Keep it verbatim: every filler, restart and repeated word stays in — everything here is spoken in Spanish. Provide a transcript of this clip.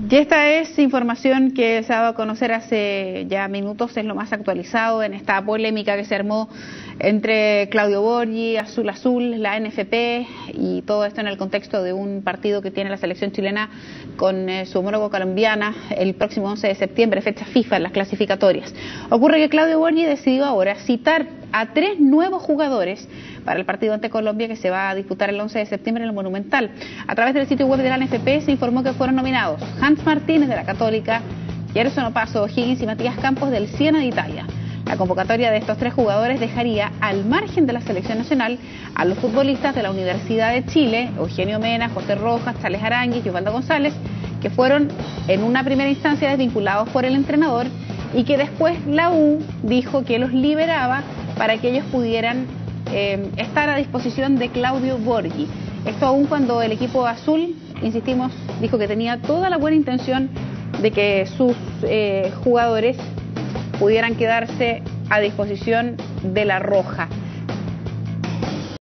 Y esta es información que se ha dado a conocer hace ya minutos, es lo más actualizado en esta polémica que se armó entre Claudio Borghi, Azul Azul, la N F P y todo esto en el contexto de un partido que tiene la selección chilena con eh, su homólogo colombiana el próximo once de septiembre, fecha FIFA en las clasificatorias. Ocurre que Claudio Borghi decidió ahora citar a tres nuevos jugadores para el partido ante Colombia que se va a disputar el once de septiembre en el Monumental. A través del sitio web de la N F P se informó que fueron nominados Hans Martínez de la Católica, Gerson Opaso O'Higgins y Matías Campos del Siena de Italia. La convocatoria de estos tres jugadores dejaría al margen de la selección nacional a los futbolistas de la Universidad de Chile, Eugenio Mena, José Rojas, Charles Aránguiz y Osvaldo González, que fueron en una primera instancia desvinculados por el entrenador y que después la U dijo que los liberaba para que ellos pudieran eh, estar a disposición de Claudio Borghi. Esto aún cuando el equipo azul, insistimos, dijo que tenía toda la buena intención de que sus eh, jugadores pudieran quedarse a disposición de la roja.